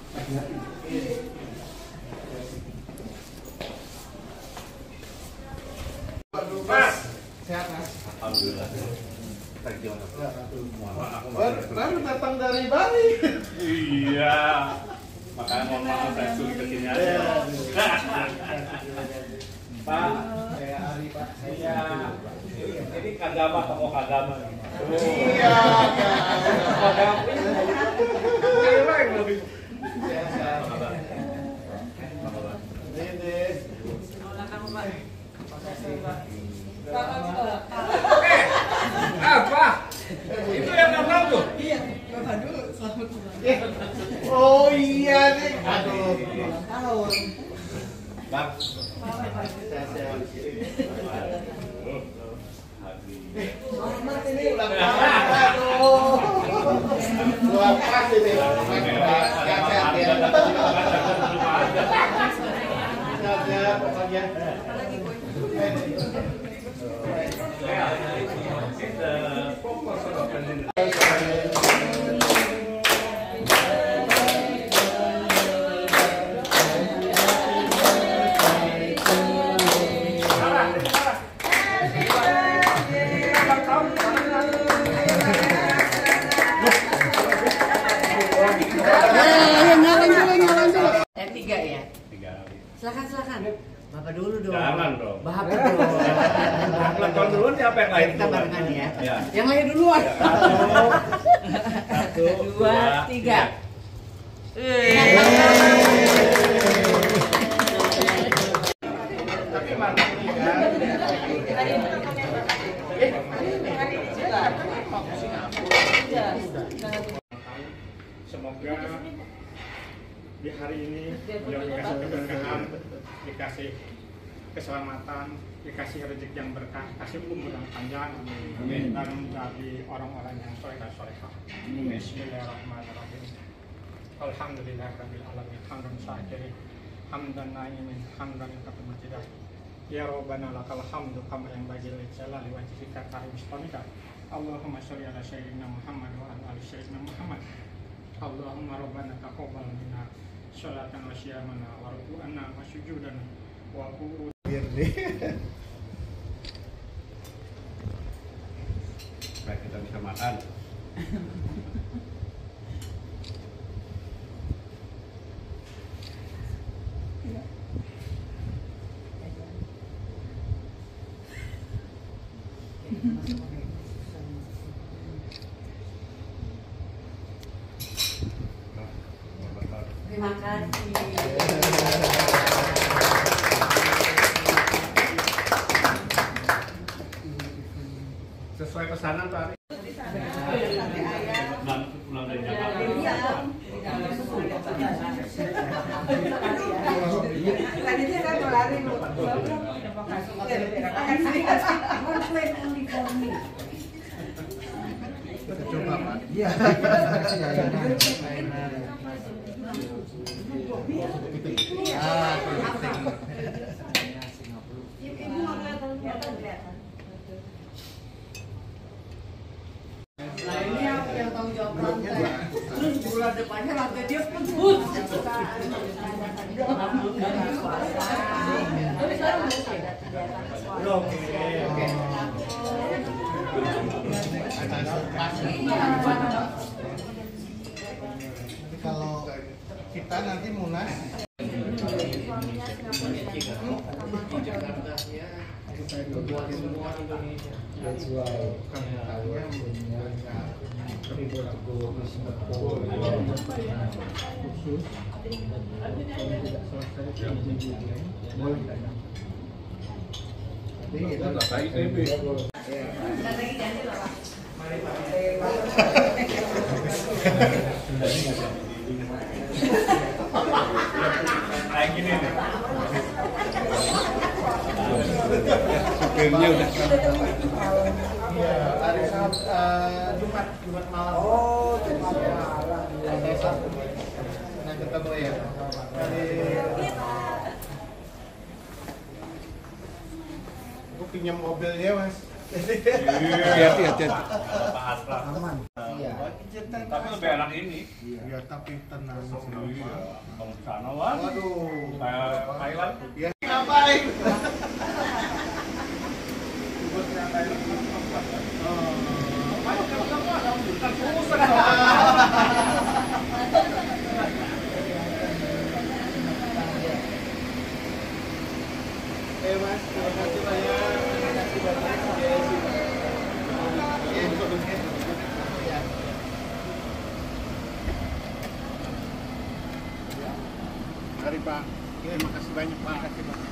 Mas, sehat Mas? Alhamdulillah. Baru datang dari Bali. Iya. Makanya mohon maaf saya sulit kesini aja. Pak, Saya Ari Pak. iya. Ini Kagama, tokoh Kagama. Iya. Kagama. Kira yang lebih. Sehat. Dede. Apa? Itu yang datang tuh. Iya, Bapak dulu selamat ulang. Oh iya nih. Aduh, ulang tahun. Bang. Sehat. Selamat ini. Ulang tahun. Aduh. Luar pas ini. Sehat ya. Sehat pokoknya. Tiga ya. Silakan. Bapak dulu dong. Jangan dong. Bapak dulu. Tahun duluan siapa yang lain? Kita barengan ya. Ya. Yang lain duluan. Satu, Dua, tiga. Tapi mantap nih kan. Semoga di hari ini beliau dikasih keberkahan, dikasih keselamatan, dikasih rezeki yang berkah, kasih umur yang panjang, dan menjadi orang-orang yang soleh-solehah. Bismillahirrahmanirrahim. Alhamdulillahirabbil alamin. Hamdan syakirin, hamdan na'imin, hamdan katamujidah. Ya Rabbana lakal hamdu kama yang bagi jalali wajhika karim istamika. Allahumma sholli ala sayyidina Muhammad wa ala ali sayyidina Muhammad. Allahumma rabbana taqabbal minna sholatan wa siyamana wa ruku'ana wa sujudana wa qu'ud. Supaya kita bisa makan. Terima kasih. Sesuai pesanan Pak Ari. Pulang dari Jakarta. Tadi dia kan lari lu. Coba Pak. Iya. Nah ini yang tanggung jawab lantai. Terus bulan depannya lantai dia pun. Kalau kita nanti munas Kayak gini nih. supirnya udah. Iya, hari Jumat malam. Oh, Jumat malam. Nah, ketemu ya. Aku pinjam mobilnya, Mas. Hati-hati. Pak Asraf. Iya. Tapi lebih enak ini. Iya, tapi tenang. Iya, bang sana wah. Waduh. Kayak Thailand. Ya, ngapain? Mas, terima kasih banyak. Terima kasih banyak. Mari Pak. Terima kasih banyak Pak.